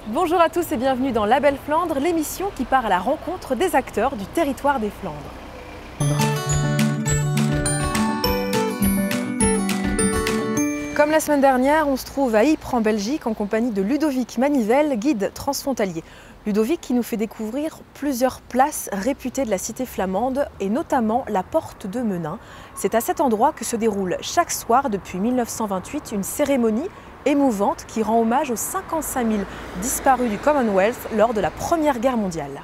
Bonjour à tous et bienvenue dans La Belle Flandre, l'émission qui part à la rencontre des acteurs du territoire des Flandres. Comme la semaine dernière, on se trouve à Ypres en Belgique en compagnie de Ludovic Manivelle, guide transfrontalier. Ludovic qui nous fait découvrir plusieurs places réputées de la cité flamande et notamment la porte de Menin. C'est à cet endroit que se déroule chaque soir depuis 1928 une cérémonie émouvante qui rend hommage aux 55 000 disparus du Commonwealth lors de la Première Guerre mondiale.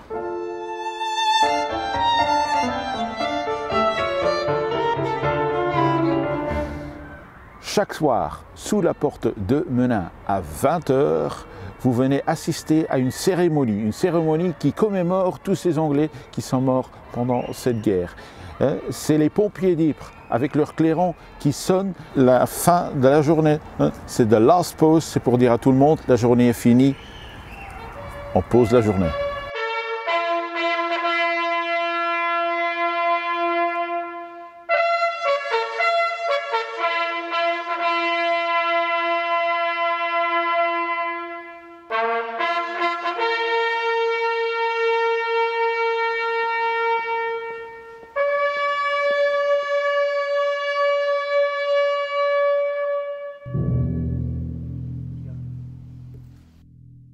Chaque soir, sous la porte de Menin à 20 h, vous venez assister à une cérémonie qui commémore tous ces Anglais qui sont morts pendant cette guerre. C'est les pompiers d'Ypres avec leur clairon qui sonnent la fin de la journée. C'est the last pause, c'est pour dire à tout le monde la journée est finie, on pose la journée.